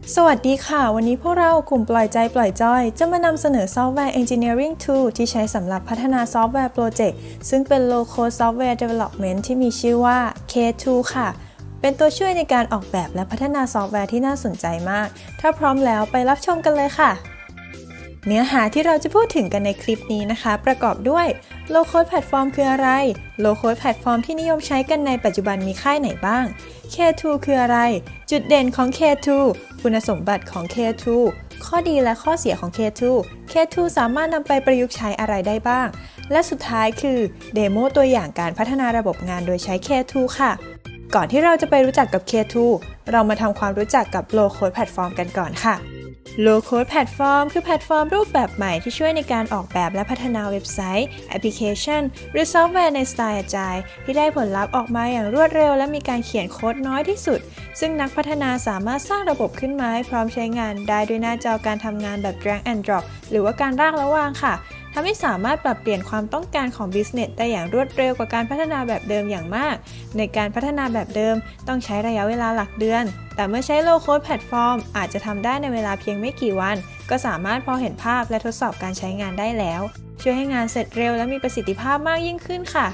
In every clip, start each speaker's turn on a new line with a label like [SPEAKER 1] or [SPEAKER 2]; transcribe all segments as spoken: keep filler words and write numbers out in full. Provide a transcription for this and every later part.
[SPEAKER 1] สวัสดีค่ะวันนี้พวกเรากลุ่มปล่อยใจปล่อยจอยจะมานำเสนอซอฟต์แวร์ Engineering Tool ที่ใช้สำหรับพัฒนาซอฟต์แวร์โปรเจกต์ซึ่งเป็น Low Code Software Development ที่มีชื่อว่า เค ทู ค่ะเป็นตัวช่วยในการออกแบบและพัฒนาซอฟต์แวร์ที่น่าสนใจมากถ้าพร้อมแล้วไปรับชมกันเลยค่ะเนื้อหาที่เราจะพูดถึงกันในคลิปนี้นะคะประกอบด้วย Low Code Platform คืออะไร Low Code Platform ที่นิยมใช้กันในปัจจุบันมีค่ายไหนบ้าง เค ทู คืออะไรจุดเด่นของ เค ทู คุณสมบัติของ เค ทู ข้อดีและข้อเสียของ เค ทู เค ทู สามารถนำไปประยุกต์ใช้อะไรได้บ้างและสุดท้ายคือเดโมตัวอย่างการพัฒนาระบบงานโดยใช้ เค ทู ค่ะก่อนที่เราจะไปรู้จักกับ เค ทู เรามาทำความรู้จักกับ Low Code Platform กันก่อนค่ะLow Code Platform คือแพลตฟอร์มรูปแบบใหม่ที่ช่วยในการออกแบบและพัฒนาเว็บไซต์แอปพลิเคชันหรือซอฟต์แวร์ในสไตล์ Agile ที่ได้ผลลัพธ์ออกมาอย่างรวดเร็วและมีการเขียนโค้ดน้อยที่สุดซึ่งนักพัฒนาสามารถสร้างระบบขึ้นมาให้พร้อมใช้งานได้ด้วยหน้าจอการทำงานแบบ drag and drop หรือว่าการลากและวางค่ะทำให้สามารถปรับเปลี่ยนความต้องการของ Business ได้อย่างรวดเร็วกว่าการพัฒนาแบบเดิมอย่างมากในการพัฒนาแบบเดิมต้องใช้ระยะเวลาหลักเดือนแต่เมื่อใช้ Low Code Platform อาจจะทำได้ในเวลาเพียงไม่กี่วันก็สามารถพอเห็นภาพและทดสอบการใช้งานได้แล้วช่วยให้งานเสร็จเร็วและมีประสิทธิภาพมากยิ่งขึ้นค่ะ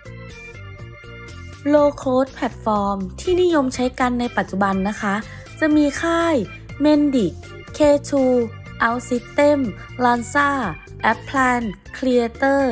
[SPEAKER 2] Low Code Platform ที่นิยมใช้กันในปัจจุบันนะคะจะมีค่าย Mendix เค ทู OutSystem Lanza Applan Creator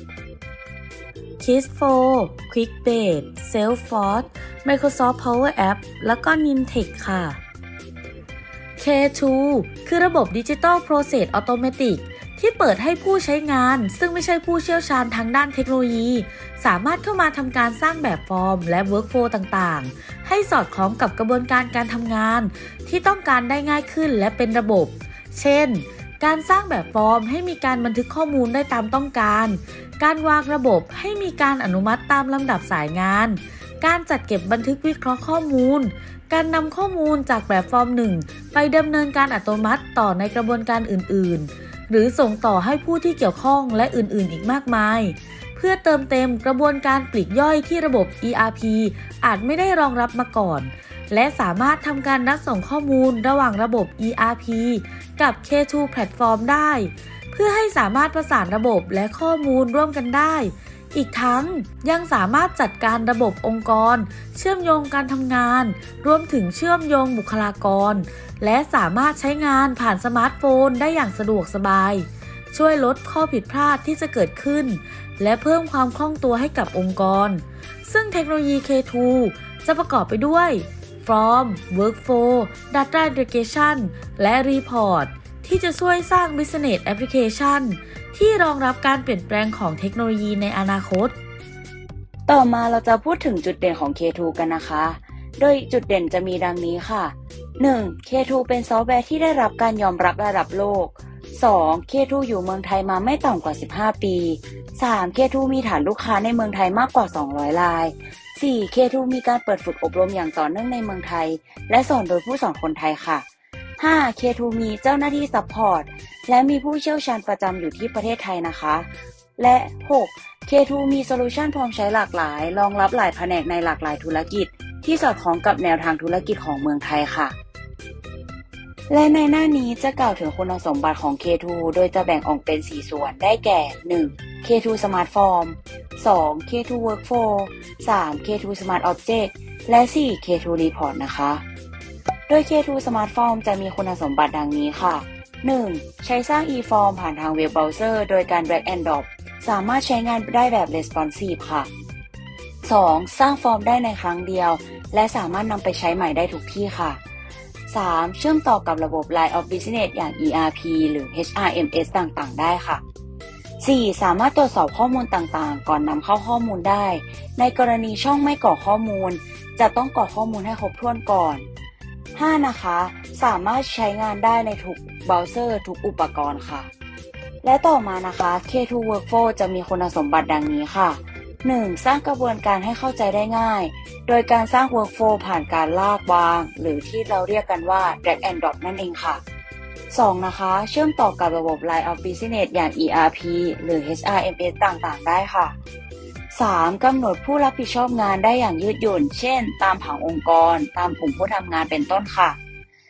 [SPEAKER 2] คิสโฟ QuickBase Salesforce Microsoft Power App แล้วก็ Nintex ค่ะ เค ทู คือระบบ Digital Process Automatic ที่เปิดให้ผู้ใช้งานซึ่งไม่ใช่ผู้เชี่ยวชาญทางด้านเทคโนโลยีสามารถเข้ามาทำการสร้างแบบฟอร์มและ Workflow ต่างๆให้สอดคล้องกับกระบวนการการทำงานที่ต้องการได้ง่ายขึ้นและเป็นระบบเช่นการสร้างแบบฟอร์มให้มีการบันทึกข้อมูลได้ตามต้องการการวางระบบให้มีการอนุมัติตามลำดับสายงานการจัดเก็บบันทึกวิเคราะห์ข้อมูลการนำข้อมูลจากแบบฟอร์มหนึ่งไปดำเนินการอัตโนมัติต่อในกระบวนการอื่นๆหรือส่งต่อให้ผู้ที่เกี่ยวข้องและอื่นๆอีกมากมายเพื่อเติมเต็มกระบวนการปลีกย่อยที่ระบบ อี อาร์ พี อาจไม่ได้รองรับมาก่อนและสามารถทำการรับส่งข้อมูลระหว่างระบบ อี อาร์ พี กับ เค ทู Platform ได้เพื่อให้สามารถประสานระบบและข้อมูลร่วมกันได้อีกทั้งยังสามารถจัดการระบบองค์กรเชื่อมโยงการทำงานรวมถึงเชื่อมโยงบุคลากรและสามารถใช้งานผ่านสมาร์ทโฟนได้อย่างสะดวกสบายช่วยลดข้อผิดพลาดที่จะเกิดขึ้นและเพิ่มความคล่องตัวให้กับองค์กรซึ่งเทคโนโลยี เค ทู จะประกอบไปด้วย Form Workflow Data Integration และ Report ที่จะช่วยสร้าง Business Application ที่รองรับการเปลี่ยนแปลงของเทคโนโลยีในอนาคต
[SPEAKER 3] ต่อมาเราจะพูดถึงจุดเด่นของ เค ทู กันนะคะโดยจุดเด่นจะมีดังนี้ค่ะ หนึ่ง เค ทู เป็นซอฟต์แวร์ที่ได้รับการยอมรับระดับโลก สอง เค ทู อยู่เมืองไทยมาไม่ต่ำกว่าสิบห้าปี สาม เค ทู มีฐานลูกค้าในเมืองไทยมากกว่าสองร้อยราย สี่ เค ทู มีการเปิดฝึกอบรมอย่างต่อเนื่องในเมืองไทยและสอนโดยผู้สอนคนไทยค่ะ ห้า เค ทู มีเจ้าหน้าที่ซัพพอร์ตและมีผู้เชี่ยวชาญประจำอยู่ที่ประเทศไทยนะคะและ หก เค ทู มีโซลูชันพร้อมใช้หลากหลายรองรับหลายแผนกในหลากหลายธุรกิจที่สอดคล้องกับแนวทางธุรกิจของเมืองไทยค่ะและในหน้านี้จะกล่าวถึงคุณสมบัติของ เค ทู โดยจะแบ่งออกเป็นสี่ส่วนได้แก่ หนึ่ง เค ทู Smart Form สอง เค ทู Workflow สาม เค ทู Smart Object และ สี่ เค ทู Report นะคะโดย เค ทู Smart Form จะมีคุณสมบัติดังนี้ค่ะ หนึ่ง ใช้สร้าง e-form ผ่านทางเว็บเบราว์เซอร์โดยการ drag and drop สามารถใช้งานได้แบบ responsive ค่ะ สอง สร้างฟอร์มได้ในครั้งเดียวและสามารถนำไปใช้ใหม่ได้ทุกที่ค่ะ สาม เชื่อมต่อกับระบบ Line of Business อย่าง อี อาร์ พี หรือ เอช อาร์ เอ็ม เอส ต่างๆได้ค่ะ สี่ สามารถตรวจสอบข้อมูลต่างๆก่อนนำเข้าข้อมูลได้ในกรณีช่องไม่กรอกข้อมูลจะต้องกรอกข้อมูลให้ครบถ้วนก่อน ห้า นะคะสามารถใช้งานได้ในทุกเบราว์เซอร์ทุกอุปกรณ์ค่ะและต่อมานะคะ เค ทู Workflow จะมีคุณสมบัติดังนี้ค่ะ หนึ่ง สร้างกระบวนการให้เข้าใจได้ง่ายโดยการสร้าง Workflow ผ่านการลากวางหรือที่เราเรียกกันว่า Drag and Drop นั่นเองค่ะ สอง นะคะเชื่อมต่อกับระบบ Line of Business อย่าง อี อาร์ พี หรือ เอช อาร์ เอ็ม เอส ต่างๆได้ค่ะ สาม กำหนดผู้รับผิดชอบงานได้อย่างยืดหยุ่นเช่นตามผังองค์กรตามกลุ่มผู้ทำงานเป็นต้นค่ะ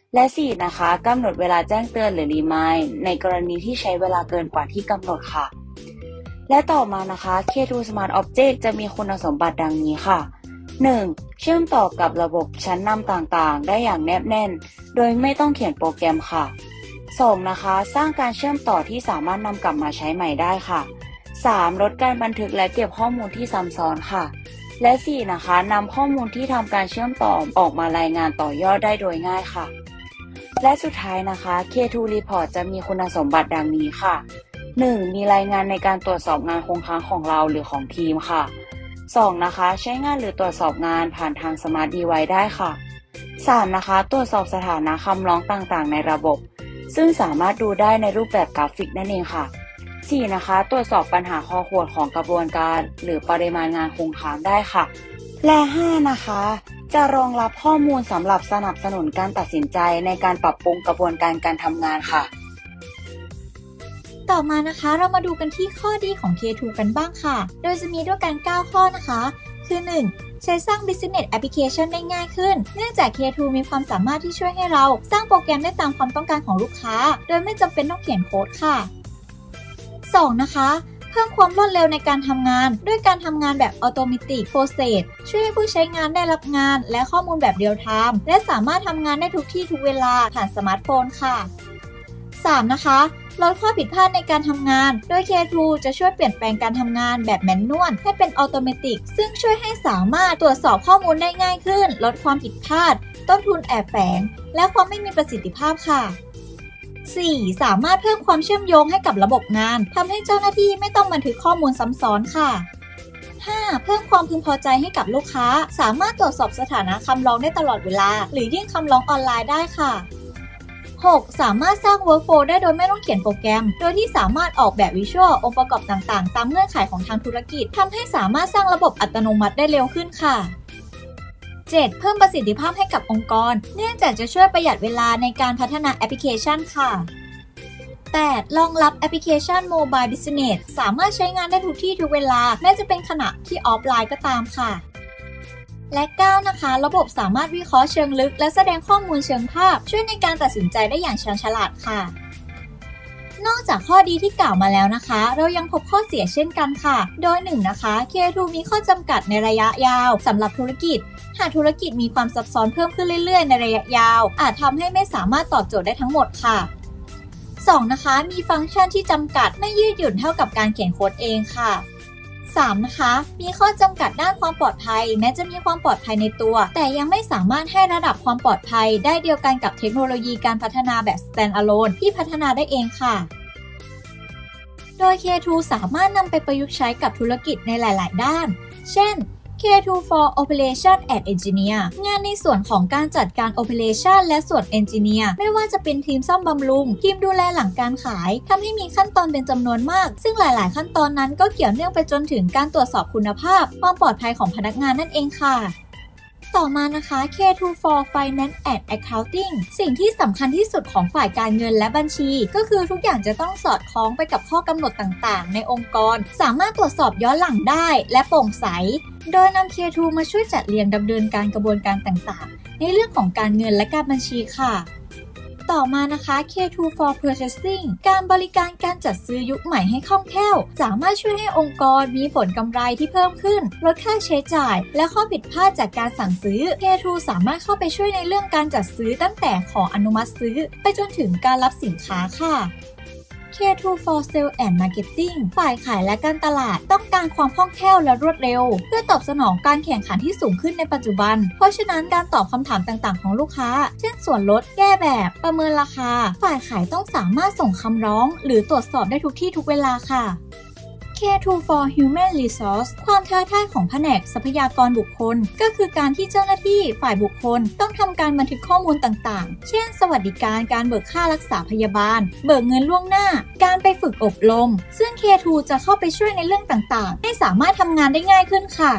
[SPEAKER 3] และสี่นะคะกำหนดเวลาแจ้งเตือนหรือ Remind ในกรณีที่ใช้เวลาเกินกว่าที่กำหนดค่ะและต่อมานะคะ เค ทู Smart Object จะมีคุณสมบัติดังนี้ค่ะ หนึ่ง. เชื่อมต่อกับระบบชั้นนำต่างๆได้อย่างแนบแน่นโดยไม่ต้องเขียนโปรแกรมค่ะ สอง. นะคะสร้างการเชื่อมต่อที่สามารถนำกลับมาใช้ใหม่ได้ค่ะ สาม. ลดการบันทึกและเก็บข้อมูลที่ซ้ำซ้อนค่ะและสี่. นะคะนำข้อมูลที่ทำการเชื่อมต่อออกมารายงานต่อยอดได้โดยง่ายค่ะและสุดท้ายนะคะ เค ทู Report จะมีคุณสมบัติดังนี้ค่ะ หนึ่ง. มีรายงานในการตรวจสอบงานคงค้างของเราหรือของทีมค่ะ สอง. นะคะใช้งานหรือตรวจสอบงานผ่านทาง Smart Device ได้ค่ะ สาม. นะคะตรวจสอบสถานะคำร้องต่างๆในระบบซึ่งสามารถดูได้ในรูปแบบกราฟิกนั่นเองค่ะ สี่. นะคะตรวจสอบปัญหาคอขวดของกระบวนการหรือปริมาณงานคงค้างได้ค่ะและห้า. นะคะจะรองรับข้อมูลสำหรับสนับสนุนการตัดสินใจในการปรับปรุงกระบวนการการทำงานค่ะ
[SPEAKER 4] ต่อมานะคะเรามาดูกันที่ข้อดีของ เค ทู กันบ้างค่ะโดยจะมีด้วยกันเก้าข้อนะคะคือ หนึ่ง. ใช้สร้าง Business Application ได้ง่ายขึ้นเนื่องจาก เค ทู มีความสามารถที่ช่วยให้เราสร้างโปรแกรมได้ตามความต้องการของลูกค้าโดยไม่จำเป็นต้องเขียนโค้ดค่ะ สอง. นะคะเพิ่มความรวดเร็วในการทำงานด้วยการทำงานแบบ Automatic Process ช่วยให้ผู้ใช้งานได้รับงานและข้อมูลแบบเรียลไทม์และสามารถทำงานได้ทุกที่ทุกเวลาผ่านสมาร์ทโฟนค่ะ สาม. นะคะลดข้อผิดพลาดในการทำงานโดย เค ทู จะช่วยเปลี่ยนแปลงการทำงานแบบแมนนวลให้เป็นออโตเมติกซึ่งช่วยให้สามารถตรวจสอบข้อมูลได้ง่ายขึ้นลดความผิดพลาดต้นทุนแอบแฝงและความไม่มีประสิทธิภาพค่ะ สี่. สามารถเพิ่มความเชื่อมโยงให้กับระบบงานทำให้เจ้าหน้าที่ไม่ต้องบันทึกข้อมูลซ้ำซ้อนค่ะ ห้า. เพิ่มความพึงพอใจให้กับลูกค้าสามารถตรวจสอบสถานะคำร้องได้ตลอดเวลาหรือยื่นคำร้องออนไลน์ได้ค่ะ หก. สามารถสร้าง Workflow ได้โดยไม่ต้องเขียนโปรแกรมโดยที่สามารถออกแบบวิชวลองค์ประกอบต่างๆตามเงื่อนไขของทางธุรกิจทำให้สามารถสร้างระบบอัตโนมัติได้เร็วขึ้นค่ะ เจ็ด. เพิ่มประสิทธิภาพให้กับองค์กรเนื่องจากจะช่วยประหยัดเวลาในการพัฒนาแอปพลิเคชันค่ะ แปด. รองรับแอปพลิเคชัน Mobile Business สามารถใช้งานได้ทุกที่ทุกเวลาแม้จะเป็นขณะที่ออฟไลน์ก็ตามค่ะและ เก้า. นะคะระบบสามารถวิเคราะห์เชิงลึกและแสดงข้อมูลเชิงภาพช่วยในการตัดสินใจได้อย่างชาญฉลาดค่ะนอกจากข้อดีที่กล่าวมาแล้วนะคะเรายังพบข้อเสียเช่นกันค่ะโดยหนึ่งนะคะ เค ทู มีข้อจำกัดในระยะยาวสำหรับธุรกิจหากธุรกิจมีความซับซ้อนเพิ่มขึ้นเรื่อยๆในระยะยาวอาจทำให้ไม่สามารถตอบโจทย์ได้ทั้งหมดค่ะสอง. นะคะมีฟังก์ชันที่จำกัดไม่ยืดหยุ่นเท่ากับการเขียนโค้ดเองค่ะสาม. นะคะมีข้อจำกัดด้านความปลอดภัยแม้จะมีความปลอดภัยในตัวแต่ยังไม่สามารถให้ระดับความปลอดภัยได้เดียวกันกับเทคโนโลยีการพัฒนาแบบ Standalone ที่พัฒนาได้เองค่ะโดย เค ทู สามารถนำไปประยุกต์ใช้กับธุรกิจในหลายๆด้านเช่น เค ทู for Operation and Engineer งานในส่วนของการจัดการ Operation และส่วน Engineer ไม่ว่าจะเป็นทีมซ่อมบำรุงทีมดูแลหลังการขายทำให้มีขั้นตอนเป็นจำนวนมากซึ่งหลายๆขั้นตอนนั้นก็เกี่ยวเนื่องไปจนถึงการตรวจสอบคุณภาพความปลอดภัยของพนักงานนั่นเองค่ะต่อมานะคะ เค ทู for Finance and Accounting สิ่งที่สำคัญที่สุดของฝ่ายการเงินและบัญชีก็คือทุกอย่างจะต้องสอดคล้องไปกับข้อกำหนดต่างๆในองค์กรสามารถตรวจสอบย้อนหลังได้และโปร่งใสโดยนำ เค ทู มาช่วยจัดเรียงดำเนินการกระบวนการต่างๆในเรื่องของการเงินและการบัญชีค่ะต่อมานะคะ เค ทู for Purchasing การบริการการจัดซื้อยุคใหม่ให้คล่องแคล่วสามารถช่วยให้องค์กรมีผลกำไรที่เพิ่มขึ้นลดค่าใช้จ่ายและข้อผิดพลาดจากการสั่งซื้อ เค ทู สามารถเข้าไปช่วยในเรื่องการจัดซื้อตั้งแต่ขออนุมัติซื้อไปจนถึงการรับสินค้าค่ะ เค ทู for Sales and Marketing ฝ่ายขายและการตลาดต้องการความคล่องแคล่วและรวดเร็วเพื่อตอบสนองการแข่งขันที่สูงขึ้นในปัจจุบันเพราะฉะนั้นการตอบคำถามต่างๆของลูกค้าเช่นส่วนลดแก้แบบประเมินราคาฝ่ายขายต้องสามารถส่งคำร้องหรือตรวจสอบได้ทุกที่ทุกเวลาค่ะ เค ทู for Human Resource ความท้าทายของแผนกทรัพยากรบุคคลก็คือการที่เจ้าหน้าที่ฝ่ายบุคคลต้องทำการบันทึกข้อมูลต่างๆเช่นสวัสดิการการเบิกค่ารักษาพยาบาลเบิกเงินล่วงหน้าการไปฝึกอบรมซึ่ง เค ทู จะเข้าไปช่วยในเรื่องต่างๆให้สามารถทำงานได้ง่ายขึ้นค่ะ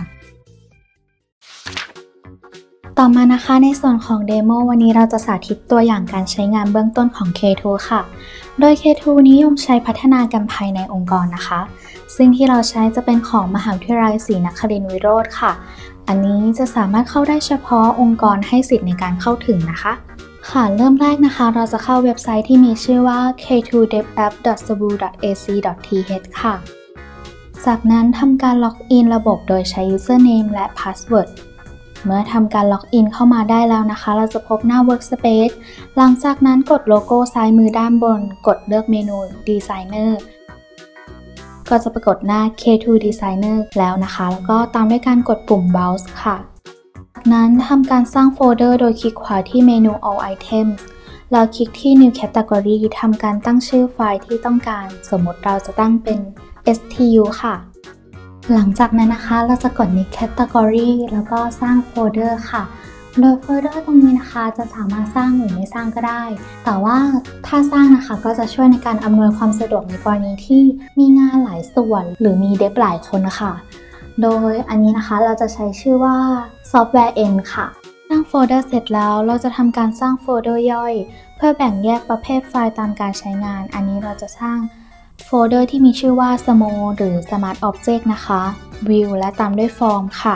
[SPEAKER 5] ต่อมานะคะในส่วนของเดโมวันนี้เราจะสาธิตตัวอย่างการใช้งานเบื้องต้นของ เค ทู ค่ะโดย เค ทู นิยมใช้พัฒนากันภายในองค์กรนะคะซึ่งที่เราใช้จะเป็นของมหาวิทยาลัยศรีนครินทรวิโรธค่ะอันนี้จะสามารถเข้าได้เฉพาะองค์กรให้สิทธิ์ในการเข้าถึงนะคะค่ะเริ่มแรกนะคะเราจะเข้าเว็บไซต์ที่มีชื่อว่า เค ทู เดฟ แอป ดอท สบู ดอท เอ ซี ดอท ที เอช ค่ะจากนั้นทำการล็อกอินระบบโดยใช้ username และ password เมื่อทำการล็อกอินเข้ามาได้แล้วนะคะเราจะพบหน้า workspace หลังจากนั้นกดโลโก้ซ้ายมือด้านบนกดเลือกเมนู designer ก็จะปรากฏหน้า เค ทู designer แล้วนะคะแล้วก็ตามด้วยการกดปุ่ม browse ค่ะจากนั้นทำการสร้างโฟลเดอร์โดยคลิกขวาที่เมนู all items แล้วคลิกที่ new category ทำการตั้งชื่อไฟล์ที่ต้องการสมมติเราจะตั้งเป็น เอส ที ยู ค่ะหลังจากนั้นนะคะเราจะกด new category แล้วก็สร้างโฟลเดอร์ค่ะโดยโฟลเดอร์ตรงนี้นะคะจะสามารถสร้างหรือไม่สร้างก็ได้แต่ว่าถ้าสร้างนะคะก็จะช่วยในการอำนวยความสะดวกในกรณีที่มีงานหลายส่วนหรือมีเดฟหลายคนนะคะโดยอันนี้นะคะเราจะใช้ชื่อว่า software end ค่ะสร้างโฟลเดอร์เสร็จแล้วเราจะทำการสร้างโฟลเดอร์ย่อยเพื่อแบ่งแยกประเภทไฟล์ตามการใช้งานอันนี้เราจะสร้างโฟลเดอร์ที่มีชื่อว่า small หรือ smart object นะคะ view และตามด้วย form ค่ะ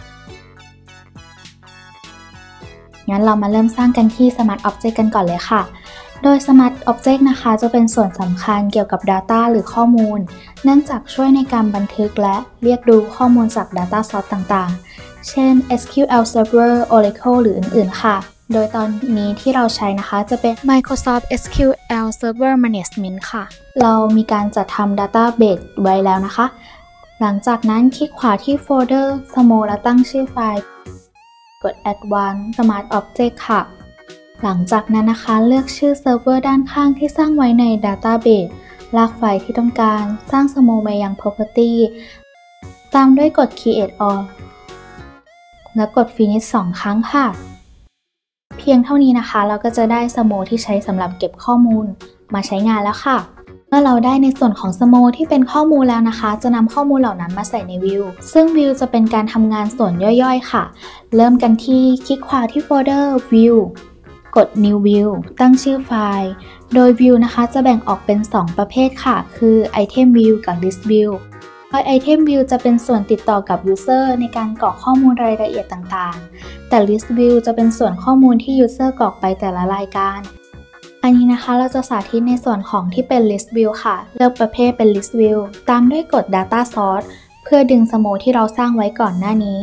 [SPEAKER 5] งั้นเรามาเริ่มสร้างกันที่ smart object กันก่อนเลยค่ะโดย smart object นะคะจะเป็นส่วนสำคัญเกี่ยวกับ data หรือข้อมูลเนื่องจากช่วยในการบันทึกและเรียกดูข้อมูลจาก data source ต่างๆเช่น เอส คิว แอล Server Oracle หรืออื่นๆค่ะโดยตอนนี้ที่เราใช้นะคะจะเป็น Microsoft เอส คิว แอล Server Management ค่ะเรามีการจัดทำ Database ไว้แล้วนะคะหลังจากนั้นคลิกขวาที่โฟลเดอร์ Small และตั้งชื่อไฟล์กด Add One Smart Object ค่ะหลังจากนั้นนะคะเลือกชื่อเซิร์ฟเวอร์ด้านข้างที่สร้างไว้ใน Database ลากไฟล์ที่ต้องการสร้าง Small ไปยัง Property ตามด้วยกด Create All และกด Finish สองครั้งค่ะเพียงเท่านี้นะคะเราก็จะได้ Small ที่ใช้สำหรับเก็บข้อมูลมาใช้งานแล้วค่ะเมื่อเราได้ในส่วนของ Small ที่เป็นข้อมูลแล้วนะคะจะนำข้อมูลเหล่านั้นมาใส่ใน View ซึ่ง View จะเป็นการทำงานส่วนย่อยๆค่ะเริ่มกันที่คลิกขวาที่โฟลเดอร์ View กด New View ตั้งชื่อไฟล์โดย View นะคะจะแบ่งออกเป็นสองประเภทค่ะคือ Item View กับ List View โดย Item View จะเป็นส่วนติดต่อกับ User ในการกรอกข้อมูลรายละเอียดต่างๆแต่ List View จะเป็นส่วนข้อมูลที่ User กรอกไปแต่ละรายการอันนี้นะคะเราจะสาธิตในส่วนของที่เป็น List View ค่ะเลือกประเภทเป็น List View ตามด้วยกด Data Source เพื่อดึง Small ที่เราสร้างไว้ก่อนหน้านี้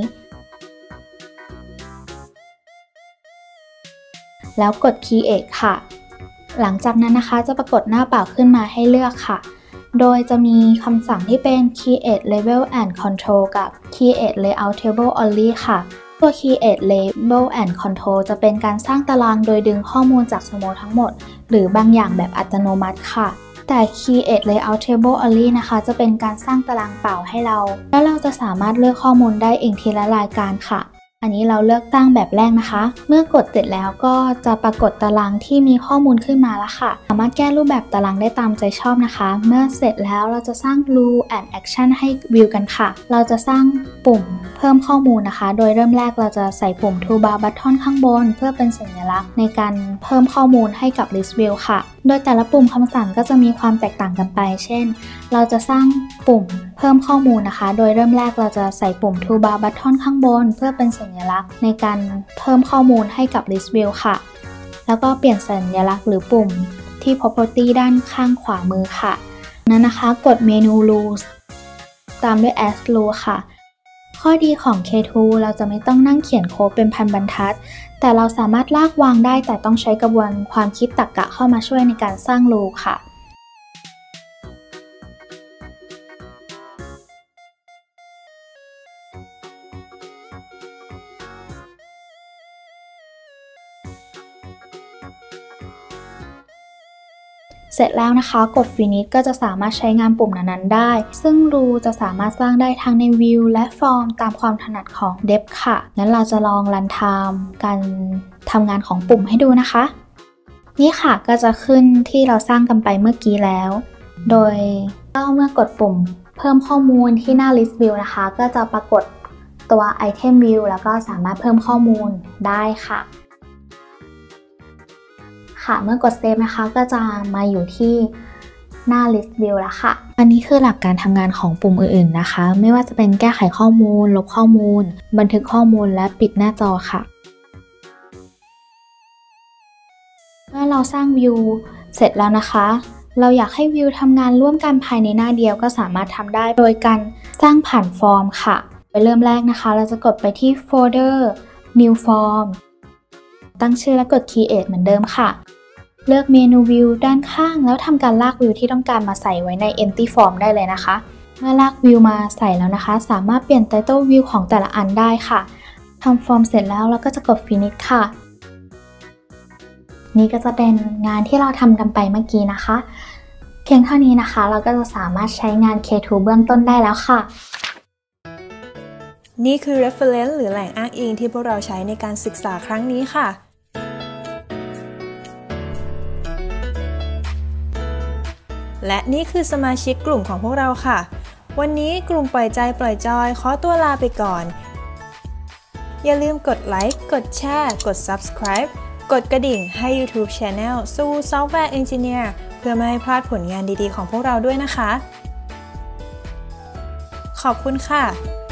[SPEAKER 5] แล้วกด Create ค่ะหลังจากนั้นนะคะจะปรากฏหน้าเปล่าขึ้นมาให้เลือกค่ะโดยจะมีคำสั่งที่เป็น Create Label and Control กับ Create Layout Table Only ค่ะตัว Create Label and Control จะเป็นการสร้างตารางโดยดึงข้อมูลจาก Small ทั้งหมดหรือบางอย่างแบบอัตโนมัติค่ะแต่ Create Layout Table Only นะคะจะเป็นการสร้างตารางเปล่าให้เราแล้วเราจะสามารถเลือกข้อมูลได้เองทีละรายการค่ะอันนี้เราเลือกตั้งแบบแรกนะคะเมื่อกดเสร็จแล้วก็จะปรากฏตารางที่มีข้อมูลขึ้นมาแล้วค่ะสามารถแก้รูปแบบตารางได้ตามใจชอบนะคะเมื่อเสร็จแล้วเราจะสร้าง Rule and Action ให้ View กันค่ะเราจะสร้างปุ่มเพิ่มข้อมูลนะคะโดยเริ่มแรกเราจะใส่ปุ่ม Toolbar Button ข้างบนเพื่อเป็นสัญลักษณ์ในการเพิ่มข้อมูลให้กับ List View ค่ะโดยแต่ละปุ่มคำสั่งก็จะมีความแตกต่างกันไปเช่นเราจะสร้างปุ่มเพิ่มข้อมูลนะคะโดยเริ่มแรกเราจะใส่ปุ่ม Toolbar Button ข้างบนเพื่อเป็นสัญลักษณ์ในการเพิ่มข้อมูลให้กับ List View ค่ะแล้วก็เปลี่ยนสัญลักษณ์หรือปุ่มที่ Property ด้านข้างขวามือค่ะนั้นนะคะกดเมนู Rules ตามด้วย Add Rule ค่ะข้อดีของ เค ทู เราจะไม่ต้องนั่งเขียนโค้ดเป็นพันบรรทัดแต่เราสามารถลากวางได้แต่ต้องใช้กระบวนความคิดตรรกะเข้ามาช่วยในการสร้าง Rule ค่ะเสร็จแล้วนะคะกด Finish ก็จะสามารถใช้งานปุ่มนั้นๆได้ซึ่ง Rule จะสามารถสร้างได้ทั้งใน View และ Form ตามความถนัดของ Dev ค่ะงั้นเราจะลองรันไทม์การทำงานของปุ่มให้ดูนะคะนี่ค่ะก็จะขึ้นที่เราสร้างกันไปเมื่อกี้แล้วโดยเมื่อกดปุ่มเพิ่มข้อมูลที่หน้า List View นะคะก็จะปรากฏตัว Item View แล้วก็สามารถเพิ่มข้อมูลได้ค่ะค่ะเมื่อกดเซฟนะคะก็จะมาอยู่ที่หน้า List View แล้วค่ะอันนี้คือหลักการทำงานของปุ่มอื่นๆนะคะไม่ว่าจะเป็นแก้ไขข้อมูลลบข้อมูลบันทึกข้อมูลและปิดหน้าจอค่ะเมื่อเราสร้างวิวเสร็จแล้วนะคะเราอยากให้วิวทำงานร่วมกันภายในหน้าเดียวก็สามารถทำได้โดยการสร้างผ่านฟอร์มค่ะไปเริ่มแรกนะคะเราจะกดไปที่โฟลเดอร์ New Form ตั้งชื่อและกด Create เหมือนเดิมค่ะเลือกเมนูวิวด้านข้างแล้วทำการลากวิวที่ต้องการมาใส่ไว้ใน Empty Form ได้เลยนะคะเมื่อลากวิวมาใส่แล้วนะคะสามารถเปลี่ยน Title View ของแต่ละอันได้ค่ะทำฟอร์มเสร็จแล้วเราก็จะกด Finish ค่ะนี่ก็จะเป็นงานที่เราทำกันไปเมื่อกี้นะคะเพียงเท่านี้นะคะเราก็จะสามารถใช้งาน เค ทู เบื้องต้นได้แล้วค่ะ
[SPEAKER 1] นี่คือ reference หรือแหล่งอ้างอิงที่พวกเราใช้ในการศึกษาครั้งนี้ค่ะและนี่คือสมาชิกกลุ่มของพวกเราค่ะวันนี้กลุ่มปล่อยใจปล่อยจอยขอตัวลาไปก่อนอย่าลืมกดไลค์กดแชร์กด Subscribe กดกระดิ่งให้ YouTube Channel สู้ Software Engineer เพื่อไม่ให้พลาดผลงานดีๆของพวกเราด้วยนะคะขอบคุณค่ะ